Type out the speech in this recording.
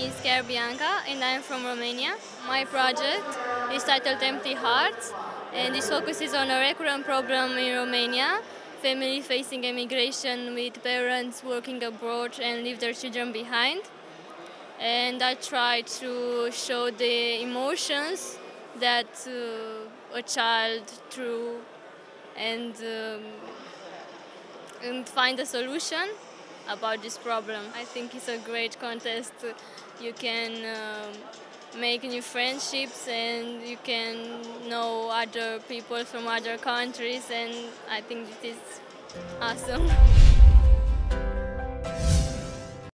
is Bianca and I'm from Romania. My project is titled Emptied, and this focuses on a recurrent problem in Romania, family facing immigration with parents working abroad and leave their children behind. And I try to show the emotions that a child through and find a solution about this problem. I think it's a great contest. You can make new friendships and you can know other people from other countries, and I think this is awesome.